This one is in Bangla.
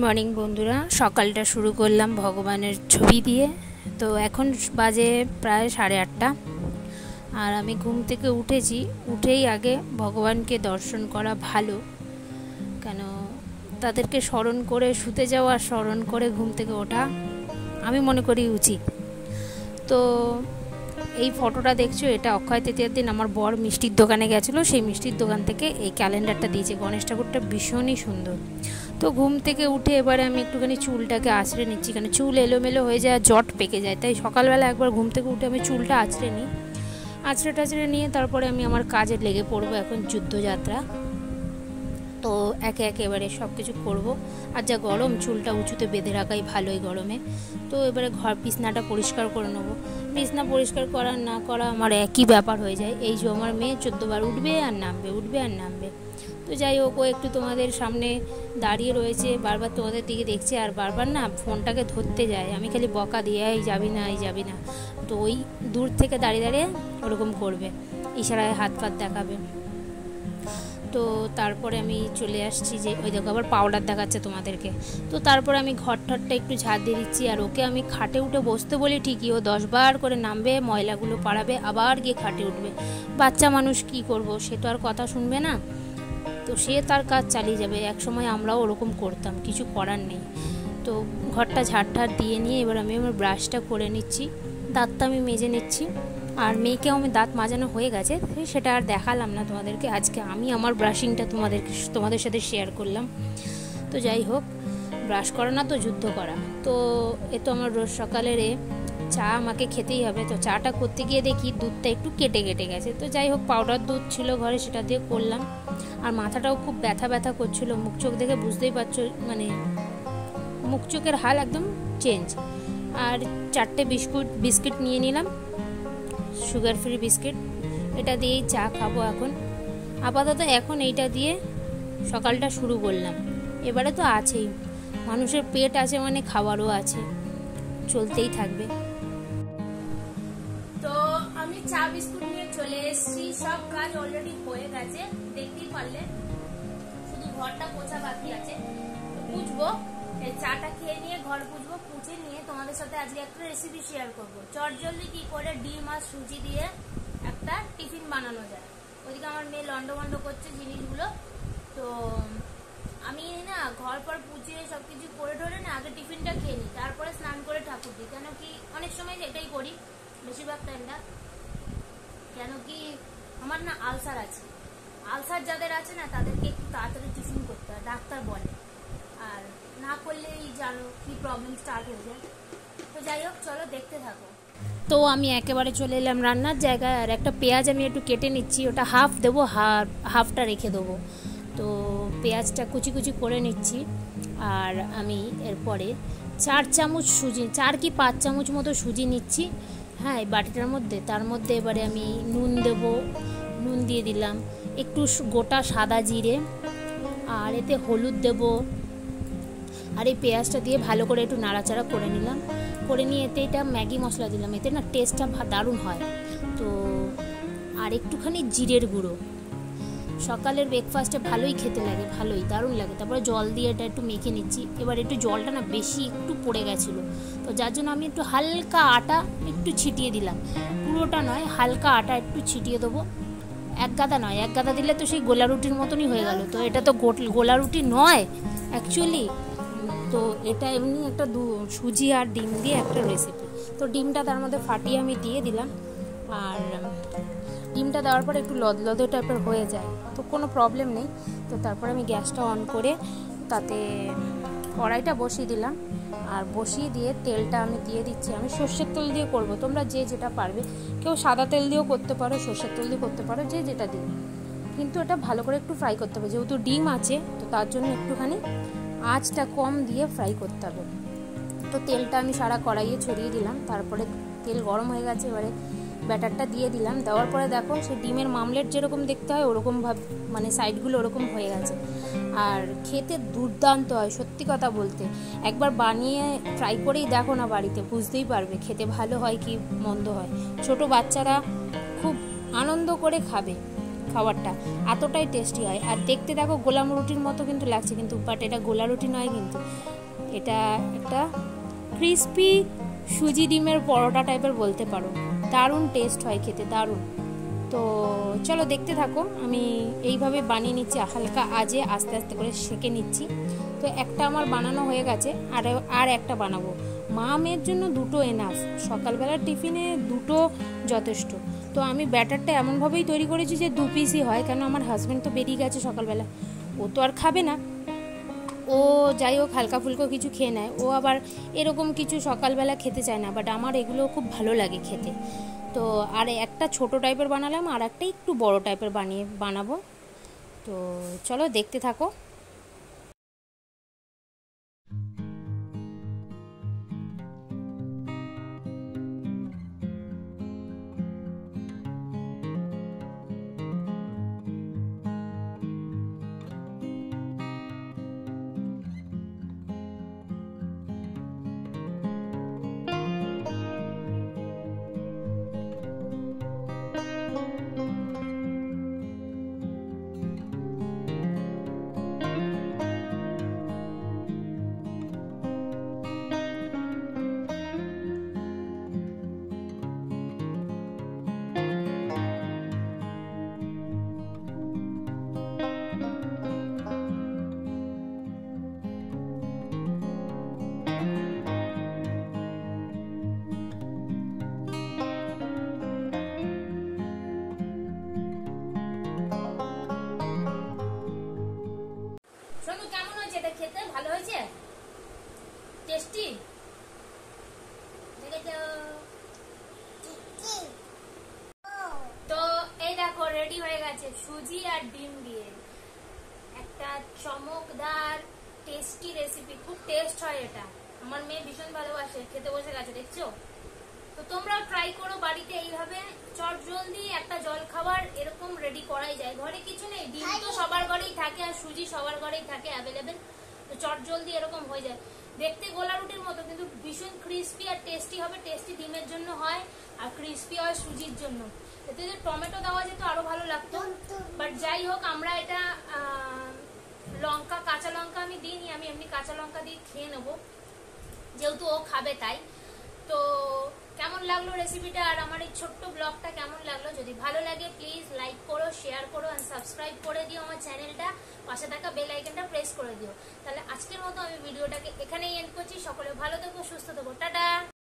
মর্নিং বন্ধুরা, সকালটা শুরু করলাম ভগবানের ছবি দিয়ে। তো এখন বাজে প্রায় 8:30 আর আমি ঘুম থেকে উঠেছি। উঠেই আগে ভগবানকে দর্শন করা ভালো, কেন তাদেরকে স্মরণ করে শুতে যাওয়া, স্মরণ করে ঘুম থেকে ওঠা আমি মনে করি উচিত। তো এই ফটোটা দেখছো, এটা অক্ষয় তৃতীয়ার দিন আমার বর মিষ্টির দোকানে গেছিলো, সেই মিষ্টির দোকান থেকে এই ক্যালেন্ডারটা দিয়েছে। গণেশ ঠাকুরটা ভীষণই সুন্দর। তো ঘুম থেকে উঠে এবারে আমি একটুখানি চুলটাকে আঁচড়ে নিচ্ছি, কারণ চুল এলোমেলো হয়ে যায়, জট পেকে যায়। তাই সকালবেলা একবার ঘুম থেকে উঠে আমি চুলটা আঁচড়ে নিই। আঁচড়ে নিয়ে তারপরে আমি আমার কাজে লেগে পড়বো। এখন যুদ্ধযাত্রা, তো একে একে এবারে সব কিছু করবো। আর যা গরম, চুলটা উঁচুতে বেঁধে রাখাই ভালোই গরমে। তো এবারে বিছনাটা পরিষ্কার করে নেবো। বিছনা পরিষ্কার করা না করা আমার একই ব্যাপার হয়ে যায়। এই যে আমার মেয়ে 14 বার উঠবে আর নামবে। তো যাই হোক, ও একটু তোমাদের সামনে দাঁড়িয়ে রয়েছে, বারবার তোমাদের দিকে দেখছে আর বারবার না ফোনটাকে ধরতে যায়। আমি খালি বকা দিয়ে এই যাবি না। তো ওই দূর থেকে দাঁড়িয়ে ওরকম করবে, ইশারায় হাত পাত দেখাবে। তো তারপরে আমি চলে আসছি, যে ওই দেখো আবার পাউডার দেখাচ্ছে তোমাদেরকে। তো তারপরে আমি ঘরটা একটু ঝাড় দিয়ে দিচ্ছি। আর ওকে আমি খাটে উঠে বসতে বলি ঠিকই, ও 10 বার করে নামবে, ময়লাগুলো পাড়াবে, আবার গিয়ে খাটে উঠবে। বাচ্চা মানুষ কি করব, সে তো আর কথা শুনবে না, তো সে তার কাজ চালিয়ে যাবে। এক সময় আমরাও ওরকম করতাম, কিছু করার নেই। তো ঘরটা ঝাড় দিয়ে নিয়ে এবার আমি আমার ব্রাশটা করে নিচ্ছি, দাঁতটা আমি মেজে নিচ্ছি। আর মেয়েকেও আমি দাঁত মাজানো হয়ে গেছে, সেটা আর দেখালাম না তোমাদেরকে। আজকে আমি আমার ব্রাশিংটা তোমাদের সাথে শেয়ার করলাম। তো যাই হোক, ব্রাশ করা না তো যুদ্ধ করা। তো এ তো আমার রোজ সকালের চা আমাকে খেতেই হবে। তো চাটা করতে গিয়ে দেখি দুধটা একটু কেটে গেছে। তো যাই হোক, পাউডার দুধ ছিল ঘরে, সেটা দিয়ে করলাম। আর মাথাটাও খুব ব্যথা করছিল, মুখ চোখ দেখে বুঝতেই পারছো, মানে মুখ চোখের হাল একদম চেঞ্জ। আর 4টে বিস্কিট নিয়ে নিলাম, সুগার ফ্রি বিস্কিট। এটা দিয়েই চা খাবো এখন। আপাতত এখন এইটা দিয়ে সকালটা শুরু করলাম। এবারে তো আছেই, মানুষের পেট আছে মানে খাবারও আছে, চলতেই থাকবে। তো আমি চা বিস্কুট নিয়ে চলে এসেছি, সব কাজ অলরেডি হয়ে গেছে, দেখতেই পারলে। শুধু ঘরটা পোছা বাকি আছে, পুছবো। এই চাটা খেয়ে নিয়ে ঘর পুছবো, পুছে নিয়ে তোমাদের সাথে আজকে একটা রেসিপি শেয়ার করবো। চটজলদি কি করে ডিম আর সুজি দিয়ে একটা টিফিন বানানো যায়। ওইদিকে আমার মেয়ে লন্ডভন্ড করছে জিনিসগুলো। তো আমি না ঘর পর পুছে সবকিছু করে ঠোরে না, আগে টিফিনটা খেয়ে নিই, তারপরে স্নান করে ঠাকুর দিই। কেন কি অনেক সময় এটাই করি, বেশিরভাগ টাইমটা। কেন কি আমার না আলসার আছে, আলসার যাদের আছে না তাদেরকে একটু তাড়াতাড়ি টিফিন করতে হয়, ডাক্তার বলে। আর না করলেই জানো কি প্রবলেম স্টার্ট হয়ে যায়। তো যাই হোক, চলো দেখতে থাকো। তো আমি একেবারে চলে এলাম রান্নার জায়গায়। আর একটা পেঁয়াজ আমি একটু কেটে নিচ্ছি, ওটা হাফ দেবো, হাফটা রেখে দেবো। তো পেঁয়াজটা কুচি করে নিচ্ছি। আর আমি এরপরে 4 চামচ সুজি, 4 কি 5 চামচ মতো সুজি নিচ্ছি, হ্যাঁ, এই বাটিটার মধ্যে। তার মধ্যে এবারে আমি নুন দেবো, নুন দিয়ে দিলাম, একটু গোটা সাদা জিরে, আর এতে হলুদ দেবো। আর এই পেঁয়াজটা দিয়ে ভালো করে একটু নাড়াচাড়া করে নিলাম। করে নিয়ে এতে এটা ম্যাগি মশলা দিলাম, এতে না টেস্টটা দারুণ হয়। তো আর একটুখানি জিরের গুঁড়ো, সকালের ব্রেকফাস্টে ভালোই খেতে লাগে, ভালোই দারুণ লাগে। তারপরে জল দিয়ে এটা একটু মেখে নিচ্ছি। এবার একটু জলটা না বেশি একটু পড়ে গেছিলো, তো যার জন্য আমি একটু হালকা আটা একটু ছিটিয়ে দিলাম, পুরোটা নয়, হালকা আটা একটু ছিটিয়ে দেবো। এক গাদা দিলে তো সেই গোলা রুটির মতনই হয়ে গেল। তো এটা তো গোলা রুটি নয় অ্যাকচুয়ালি। তো এটা এমনি একটা সুজি আর ডিম দিয়ে একটা রেসিপি। তো ডিমটা তার মধ্যে ফাটিয়ে আমি দিয়ে দিলাম। আর ডিমটা দেওয়ার পরে একটু লদলদে টাইপের হয়ে যায়, তো কোনো প্রবলেম নেই। তো তারপর আমি গ্যাসটা অন করে তাতে কড়াইটা বসিয়ে দিলাম। আর বসিয়ে দিয়ে তেলটা আমি দিয়ে দিচ্ছি। আমি সর্ষের তেল দিয়ে করব, তোমরা যে যেটা পারবে, কেউ সাদা তেল দিয়েও করতে পারো, সর্ষের তেল দিয়ে করতে পারো, যে যেটা দিয়ে। কিন্তু এটা ভালো করে একটু ফ্রাই করতে হবে, যেহেতু ডিম আছে, তো তার জন্য একটুখানি আঁচটা কম দিয়ে ফ্রাই করতে হবে। তো তেলটা আমি সারা কড়াইয়ে ছড়িয়ে দিলাম। তারপরে তেল গরম হয়ে গেছে, এবারে ব্যাটারটা দিয়ে দিলাম। দেওয়ার পরে দেখো সেই ডিমের মামলেট যেরকম দেখতে হয় ওরকমভাবে, মানে সাইডগুলো ওরকম হয়ে গেছে। আর খেতে দুর্দান্ত হয়, সত্যি কথা বলতে। একবার বানিয়ে ট্রাই করেই দেখো না বাড়িতে, বুঝতেই পারবে খেতে ভালো হয় কি মন্দ হয়। ছোট বাচ্চারা খুব আনন্দ করে খাবে খাবারটা, এতটাই টেস্টি হয়। আর দেখতে দেখো গোলাম রুটির মতো কিন্তু লাগছে, কিন্তু বাট এটা গোলা রুটি নয়, কিন্তু এটা একটা ক্রিস্পি সুজি ডিমের পরোটা টাইপের বলতে পারো, দারুণ টেস্ট হয় খেতে, দারুণ। তো চলো দেখতে থাকো, আমি এইভাবে বানিয়ে নিচ্ছি হালকা আজে, আস্তে আস্তে করে সেঁকে নিচ্ছি। তো একটা আমার বানানো হয়ে গেছে, আর একটা বানাবো। মা মেয়ের জন্য দুটো এনাফ, সকালবেলার টিফিনে দুটো যথেষ্ট। তো আমি ব্যাটারটা এমনভাবেই তৈরি করেছি যে 2 পিসই হয়, কেন আমার হাজব্যান্ড তো বেরিয়ে গেছে সকালবেলা, ও তো আর খাবে না, ও যাই হোক হালকা ফুলকো কিছু খেয়ে নেয়, ও আবার এরকম কিছু সকালবেলা খেতে চায় না, বাট আমার এগুলো খুব ভালো লাগে খেতে। তো আর একটা ছোট টাইপের বানালাম, আর একটা একটু বড় টাইপের বানাবো। তো চলো দেখতে থাকো। শোনো কেমন হয়েছে এটা খেতে? ভালো হয়েছে? টেস্টি? তো এই দেখো রেডি হয়ে গেছে সুজি আর ডিম দিয়ে একটা চমকদার টেস্টি রেসিপি। খুব টেস্ট হয় এটা, আমার মেয়ে ভীষণ ভালোবাসে, খেতে বসে গেছে দেখছো। তো তোমরাও ট্রাই করো বাড়িতে, এইভাবে চট জলদি একটা জল খাবার এরকম রেডি করাই যায়। ঘরে কিছু নেই, ডিম তো সবার ঘরেই থাকে আর সুজি সবার ঘরেই থাকে অ্যাভেলেবেল, তো চট জলদি এরকম হয়ে যায়। দেখতে গোলা রুটির মতো, কিন্তু ভীষণ ক্রিস্পি আর টেস্টি হবে। টেস্টি ডিমের জন্য হয় আর ক্রিস্পি হয় সুজির জন্য। এতে যে টমেটো দেওয়া যেত আরো ভালো লাগতো, বাট যাই হোক আমরা এটা লঙ্কা, কাঁচা লঙ্কা আমি দিইনি, আমি এমনি কাঁচা লঙ্কা দিয়ে খেয়ে নেবো যেহেতু ও খাবে তাই। তো কেমন লাগলো রেসিপিটা আর আমার এই ছোট্ট ব্লগটা কেমন লাগলো? যদি ভালো লাগে প্লিজ লাইক করো, শেয়ার করো আর সাবস্ক্রাইব করে দিও আমার চ্যানেলটা, পাশে থাকা বেল আইকনটা প্রেস করে দিও। তাহলে আজকের মতো আমি ভিডিওটাকে এখানেই এন্ড করছি। সকলে ভালো থেকো, সুস্থ থেকো, টাটা।